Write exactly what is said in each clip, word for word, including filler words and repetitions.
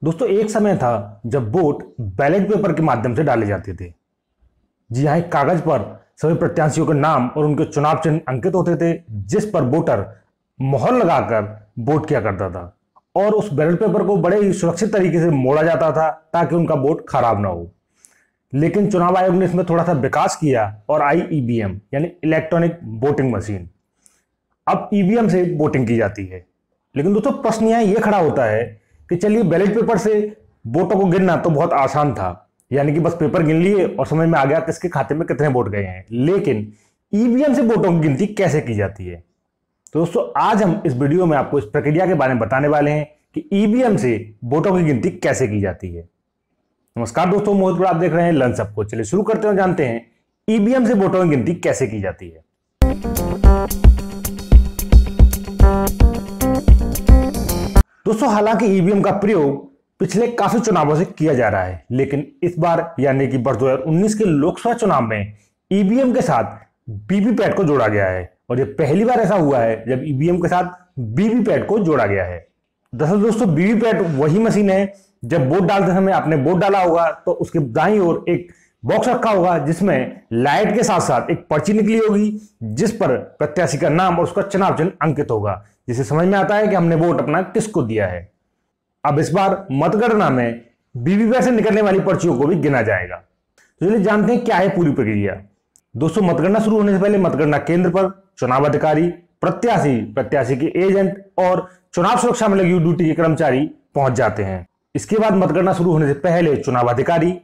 दोस्तों एक समय था जब वोट बैलेट पेपर के माध्यम से डाले जाते थे। जी हाँ, एक कागज पर सभी प्रत्याशियों के नाम और उनके चुनाव चिन्ह अंकित होते थे, जिस पर वोटर मोहर लगाकर वोट किया करता था और उस बैलेट पेपर को बड़े ही सुरक्षित तरीके से मोड़ा जाता था ताकि उनका वोट खराब ना हो। लेकिन चुनाव आयोग ने इसमें थोड़ा सा विकास किया और आई ईवीएम यानी इलेक्ट्रॉनिक वोटिंग मशीन। अब ईवीएम से वोटिंग की जाती है। लेकिन दोस्तों प्रश्न यहाँ ये खड़ा होता है कि चलिए बैलेट पेपर से वोटों को गिनना तो बहुत आसान था, यानी कि बस पेपर गिन लिए और समझ में आ गया किसके खाते में कितने वोट गए हैं। लेकिन ईवीएम से वोटों की गिनती कैसे की जाती है? तो दोस्तों आज हम इस वीडियो में आपको इस प्रक्रिया के बारे में बताने वाले हैं कि ईवीएम से वोटों की गिनती कैसे की जाती है। नमस्कार दोस्तों, मोहित गुड़ आप देख रहे हैं लर्न सबको। चलिए शुरू करते हैं, जानते हैं ईवीएम से वोटों की गिनती कैसे की जाती है। दोस्तों हालांकि ईवीएम का प्रयोग पिछले काफी चुनावों से किया जा रहा है, लेकिन इस बार यानी कि वर्ष दो हज़ार उन्नीस के लोकसभा चुनाव में ईवीएम के साथ वीवीपैट को जोड़ा गया है और यह पहली बार ऐसा हुआ है जब ईवीएम के साथ वीवीपैट को जोड़ा गया है। दरअसल दोस्तों वीवीपैट वही मशीन है, जब वोट डालते समय आपने वोट डाला होगा तो उसके दाईं ओर एक बॉक्स रखा होगा जिसमें लाइट के साथ साथ एक पर्ची निकली होगी जिस पर प्रत्याशी का नाम और उसका चुनाव चिन्ह अंकित होगा, जिससे समझ में आता है कि हमने वोट अपना किसको दिया है। अब इस बार मतगणना में वीवीपैट से निकलने वाली पर्चियों को भी गिना जाएगा। तो चलिए जानते हैं क्या है पूरी प्रक्रिया। दोस्तों मतगणना शुरू होने से पहले मतगणना केंद्र पर चुनाव अधिकारी, प्रत्याशी, प्रत्याशी के एजेंट और चुनाव सुरक्षा में लगी ड्यूटी के कर्मचारी पहुंच जाते हैं। इसके बाद मतगणना शुरू होने से पहले चुनाव अधिकारी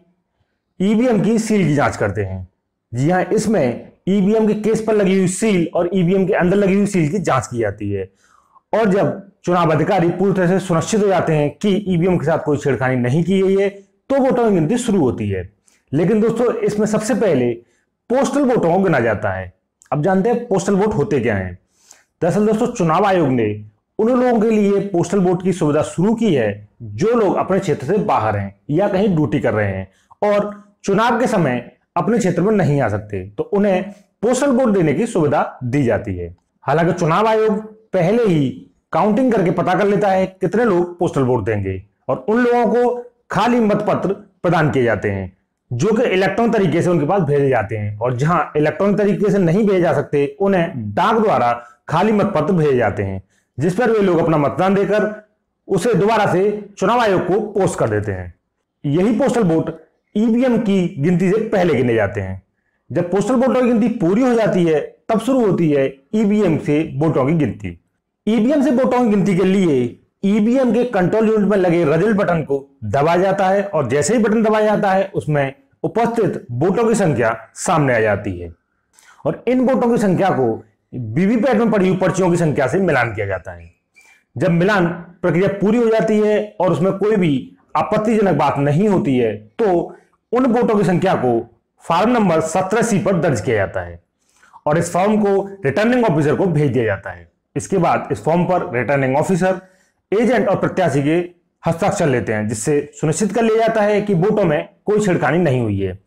ईवीएम की सील की जांच करते हैं। जी हां, इसमें ईवीएम के केस पर लगी हुई सील और ईवीएम के अंदर लगी हुई सील की जांच की जाती है। और जब चुनाव अधिकारी पूरी तरह से सुनिश्चित हो जाते हैं कि ईवीएम के साथ कोई छेड़खानी नहीं की गई है तो वोटों की गिनती शुरू होती है। लेकिन दोस्तों इसमें सबसे पहले पोस्टल वोटों को गिना जाता है। अब जानते हैं पोस्टल वोट होते क्या हैं। दरअसल दोस्तों चुनाव आयोग ने उन लोगों के लिए पोस्टल वोट की सुविधा शुरू की है जो लोग अपने क्षेत्र से बाहर हैं या कहीं ड्यूटी कर रहे हैं और चुनाव के समय अपने क्षेत्र में नहीं आ सकते, तो उन्हें पोस्टल वोट देने की सुविधा दी जाती है। हालांकि चुनाव आयोग पहले ही काउंटिंग करके पता कर लेता है कितने लोग पोस्टल वोट देंगे और उन लोगों को खाली मतपत्र प्रदान किए जाते हैं जो कि इलेक्ट्रॉनिक तरीके से उनके पास भेजे जाते हैं, और जहां इलेक्ट्रॉनिक तरीके से नहीं भेजे जा सकते उन्हें डाक द्वारा खाली मतपत्र भेजे जाते हैं जिस पर वे लोग अपना मतदान देकर उसे दोबारा से चुनाव आयोग को पोस्ट कर देते हैं। यही पोस्टल वोट ईवीएम की गिनती से पहले गिने जाते हैं। जब पोस्टल वोटों की गिनती पूरी हो जाती है तब शुरू होती है ईवीएम से वोटों की गिनती। ईवीएम से वोटों की गिनती के लिए ईवीएम के कंट्रोल यूनिट में लगे रिजल्ट बटन को दबाया जाता है और जैसे ही बटन दबाया जाता है उसमें उपस्थित वोटों की संख्या सामने आ जाती है और इन वोटों की संख्या को वीवीपैट में पड़ी हुई पर्चियों की संख्या से मिलान किया जाता है। जब मिलान प्रक्रिया पूरी हो जाती है और उसमें कोई भी आपत्तिजनक बात नहीं होती है तो उन वोटों की संख्या को फॉर्म नंबर सत्रह सी पर दर्ज किया जाता है और इस फॉर्म को रिटर्निंग ऑफिसर को भेज दिया जाता है। इसके बाद इस फॉर्म पर रिटर्निंग ऑफिसर एजेंट और प्रत्याशी के हस्ताक्षर लेते हैं जिससे सुनिश्चित कर लिया जाता है कि वोटों में कोई छेड़खानी नहीं हुई है।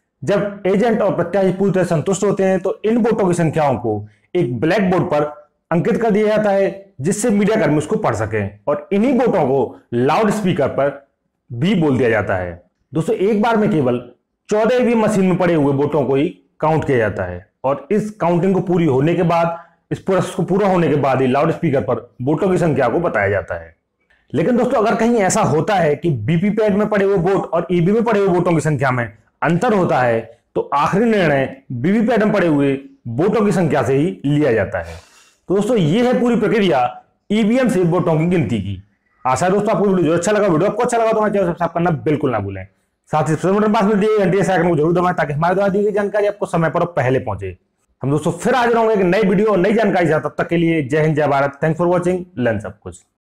जब एजेंट और प्रत्याशी पूरी तरह संतुष्ट होते हैं तो इन वोटों की संख्याओं को एक ब्लैक बोर्ड पर अंकित कर दिया जाता है जिससे मीडिया कर्मी उसको पढ़ सकें और इन्हीं वोटों को लाउड स्पीकर पर भी बोल दिया जाता है। दोस्तों एक बार में केवल चौदह ईवीएम मशीन में पड़े हुए वोटों को ही काउंट किया जाता है और इस काउंटिंग को पूरी होने के बाद इस प्रोसेस को पूरा होने के बाद ही लाउड स्पीकर पर वोटों की संख्या को बताया जाता है। लेकिन दोस्तों अगर कहीं ऐसा होता है कि वीवीपैट में पड़े हुए वोट और ईवीएम में पड़े हुए वोटों की संख्या में अंतर होता है तो आखिरी निर्णय वीवीपैट में पड़े हुए वोटों की संख्या से ही लिया जाता है। तो दोस्तों ये है पूरी प्रक्रिया ईवीएम से वोटों की गिनती की। आशा है दोस्तों आपको वीडियो अच्छा लगा। वीडियो आपको अच्छा लगा तो हमारे चैनल सब्सक्राइब करना बिल्कुल ना भूलें। साथ ही बटन पास में दिए घंटे से आइकन को जरूर दबाएं ताकि हमारे द्वारा दी गई जानकारी आपको समय पर पहले पहुंचे। हम दोस्तों फिर हाजिर होंगे एक नई वीडियो और नई जानकारी। तब तक के लिए जय हिंद, जय Bharat. Thanks for watching learn सब कुछ।